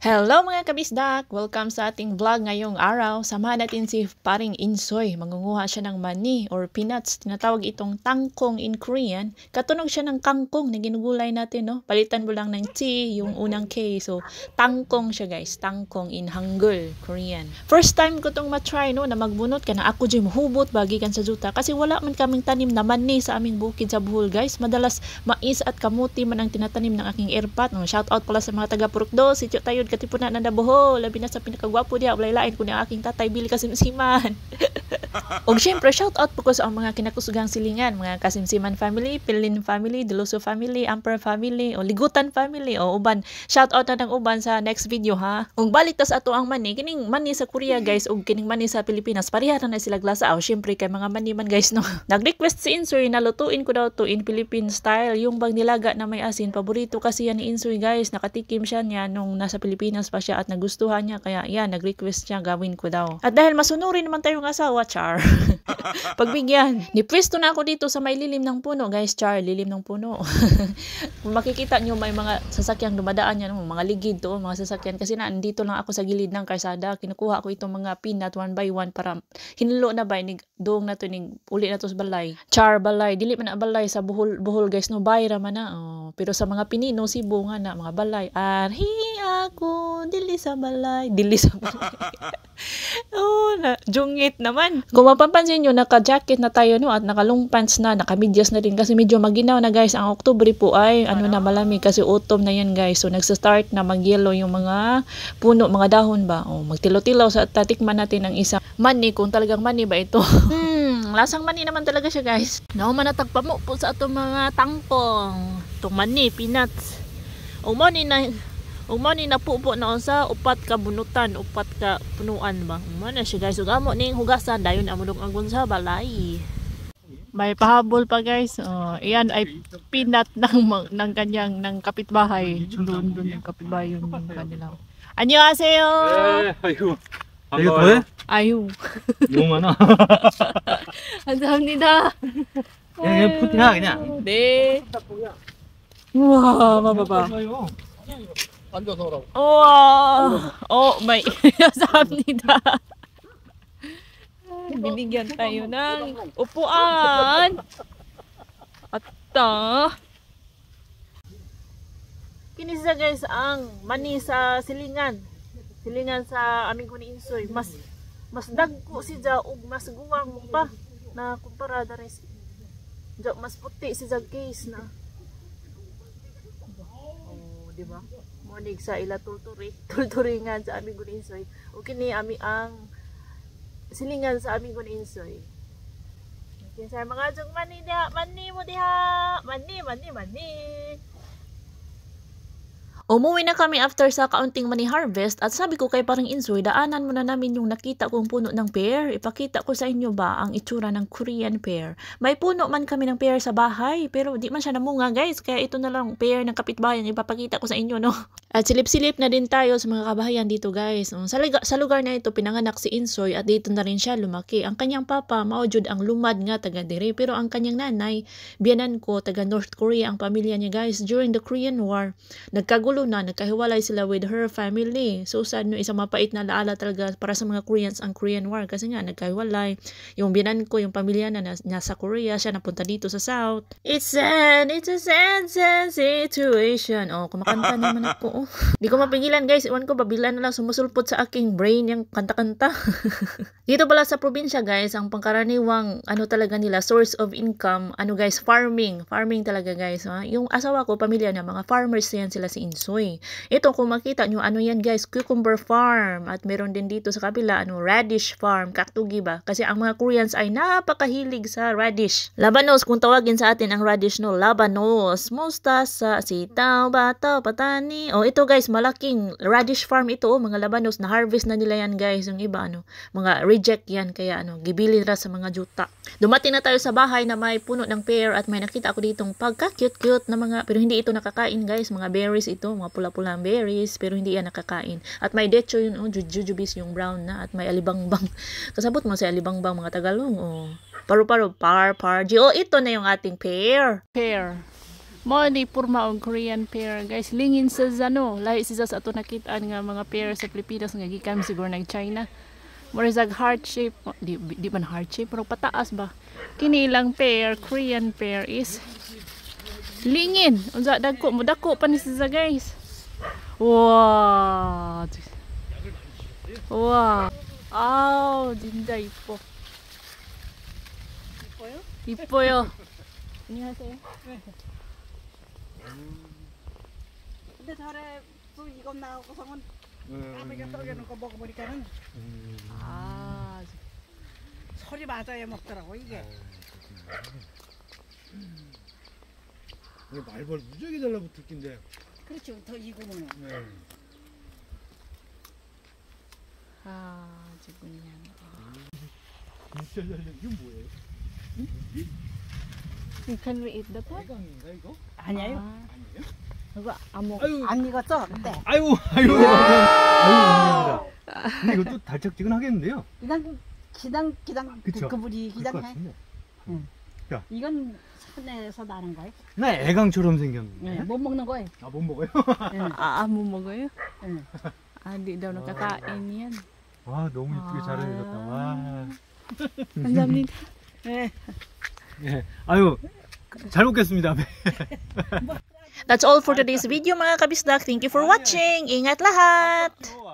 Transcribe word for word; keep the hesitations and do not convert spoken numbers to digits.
Hello mga kabisdak! Welcome sa ating vlog ngayong araw. Samahan natin si paring Insoy. Mangunguha siya ng mani or peanuts. Tinatawag itong tangkong in Korean. Katunog siya ng kangkong na ginugulay natin, no? Palitan mo lang ng T, yung unang K. So, tangkong siya guys. Tangkong in Hangul, Korean. First time ko itong matry, no? Na magbunot ka na ako dyan hubot bagikan sa juta. Kasi wala man kaming tanim na mani sa aming bukid sa Bohol, guys. Madalas mais at kamuti man ang tinatanim ng aking airpat. No? Shout out pala sa mga taga Purukdo. Sityo tayo katipunan na nabuho, labi na sa pinakagwapo diya, walay-lain ko ni aking tatay Billy Kasimsiman. Og syempre, shout out po ko sa mga kinakusugang silingan, mga Kasimsiman family, Pilin family, Deluso family, Amper family, o Ligutan family, o uban. Shout out na ng uban sa next video ha. Og balik tas ato ang mani, kining mani sa Korea guys, og kining mani sa Pilipinas, pareha na sila glasa. O syempre kay mga mani man guys no. Nag-request si Insoy na lutuin ko daw to in Philippine style, yung bang nilaga na may asin. Paborito kasi yan ni Insoy guys, nakatikim siya niya nung nasa Pilipinas pa siya at nagustuhan niya, kaya yan, nag-request siya gawin ko daw. At dahil masunurin naman tayong asawa, char. Pagbigyan. Nipwesto na ako dito sa may lilim ng puno, guys, char, lilim ng puno. Kung makikita nyo, may mga sasakyang dumadaan yan, mga ligid to, mga sasakyan, kasi na, nandito lang ako sa gilid ng karsada, kinukuha ko itong mga peanut one by one para hinlo na ba, nig, doong na to, nig, uli na to sa balay. Char, balay, dili man na balay sa buhol, buhol guys, no, bayra man na, oh. Pero sa mga Pinino, Cebu nga na, mga balay, arhi ako, dili sa balay, dili sa balay. Oh, na, jungit naman. Kung mapapansin nyo, naka-jacket na tayo no, at naka-long pants na, naka-medyas na din kasi medyo maginaw na guys. Ang Oktubre po ay ano na malamig kasi autumn na yan guys. So nagsa-start na mag-yellow yung mga puno, mga dahon ba. Oh, magtilaw-tilaw sa tatikman natin ang isang mani, kung talagang mani ba ito. Hmm, lasang mani naman talaga siya guys. Naman natagpa mo po sa atong mga tangkong. Itong mani, peanuts. O mani na O mani na pupo na sa upat ka bunutan, upat ka punuan ba. Mana siya guys, ug amo ning hugasan dayon amo dong anggon sa balay. May pahabol pa guys. Oh, iyan ay peanut ng ng kanyang ng kapitbahay. Doon doon ng kapitbahay yung kanila. 안녕하세요. 네, 아이고. 이거 더해? 아유. 너무 많아. 감사합니다. 야, 얘 푸티야 그냥. 네. 우와, 봐봐봐. 앉아서 오라고. 우와. 어, may 감사합니다. Binigyan tayo ng upuan. Atta. Kini sa guys ang mani sa silingan. Silingan sa aming ko ni Insoy. Mas mas dagko si Ja ug mas guwang pa na kumpara da res. Ja mas puti si Ja case na. Oh, di ba? Monig sa ila tulturi, tulturingan sa aming gun Insoy. O kini ami ang silingan sa aming gun Insoy. Kinsa mga jung mani diha, mani mo diha, mani mani mani. Umuwi na kami after sa kaunting mani harvest at sabi ko kay parang Insoy, daanan mo na namin yung nakita kong puno ng pear. Ipakita ko sa inyo ba ang itsura ng Korean pear. May puno man kami ng pear sa bahay pero di man siya namunga guys. Kaya ito na lang pear ng kapitbahay ipapakita ko sa inyo no. At silip-silip na din tayo sa mga kabahayan dito guys. Sa, sa lugar na ito pinanganak si Insoy at dito na rin siya lumaki. Ang kanyang papa maujud ang lumad nga taga dire pero ang kanyang nanay biyanan ko taga North Korea ang pamilya niya guys. During the Korean War nagkagulo na, nagkahiwalay sila with her family. So sad no, isang mapait na laala talaga para sa mga Koreans ang Korean War kasi nga nagkahiwalay. Yung biyanan ko, yung pamilya na nasa Korea, siya napunta dito sa South. It's sad, it's a sad, sad situation. Oh, kumakanta naman ako. Oh. Di ko mapigilan guys, iwan ko, babilan na lang sumusulpot sa aking brain yung kanta-kanta. Dito pala sa probinsya guys, ang pangkaraniwang ano talaga nila, source of income, ano guys, farming. Farming talaga guys. Ha? Yung asawa ko, pamilya na, mga farmers yan sila si Insoy. Ito kung makita nyo, ano yan guys, cucumber farm. At meron din dito sa kabila, ano, radish farm, kaktugi ba? Kasi ang mga Koreans ay napakahilig sa radish. Labanos, kung tawagin sa atin ang radish no, labanos, mustasa, sitaw, bataw, patani. O ito guys, malaking radish farm ito, oh, mga labanos, na harvest na nila yan guys. Yung iba, ano, mga reject yan, kaya ano, gibili ra sa mga juta. Dumating na tayo sa bahay na may puno ng pear at may nakita ako ditong pagka-cute-cute na mga, pero hindi ito nakakain guys, mga berries ito, mga pula-pulang berries, pero hindi yan nakakain. At may decho yun, oh, jujubis yung brown na, at may alibangbang. Kasabot mo sa alibangbang mga Tagalog, oh. Paru-paro, par, par, oh, ito na yung ating pear. Pear. Mo ni purma og Korean pear guys, lingin sa zano, lahi siya sa ato nakit-an nga mga pear sa Pilipinas nga gikan siguro nag China. More is heart shape, di, di man heart shape pero pataas ba. Kini ilang pear, Korean pear is lingin. Unsa dagko mo dako pa ni siya guys. Wow. Wow. Aw, dinday po. 이뻐요? 이뻐요. 안녕하세요. 근데 저래 또 이거 나오고서는 까마귀가 떨겨놓은 거 먹어보니까는 아, 설이 맞아야 먹더라고 이게. 말벌 무지하게 달라붙을 낀데. 그렇죠. 더 익으면은. 네. 아, 지금 진짜 잘 이거 뭐예요? Can we eat that one? 해강인가 이거? 아니에요. 아, 아니에요? 이거 안 먹. 아유, 안 익었죠 그때. 아유, 아유, 아유, 감사합니다. 근데 이것도 달짝지근하겠는데요? 그냥 기당 기당 그쵸. 그불이 그럴 것 기당해. 같은데. 이건 산에서 나는 거예요. 나 애강처럼 생겼는데. 네, 못 먹는 거예요. 아, 못 먹어요? 네. 아, 안 못 먹어요? 네. 아, di daw nakakain yan. 와, 너무 이쁘게 잘 해줬다. 와. 감사합니다. 네. 네. 아유, 잘 먹겠습니다. That's all for today's video mga kabisdak. Thank you for watching. Ingat lahat!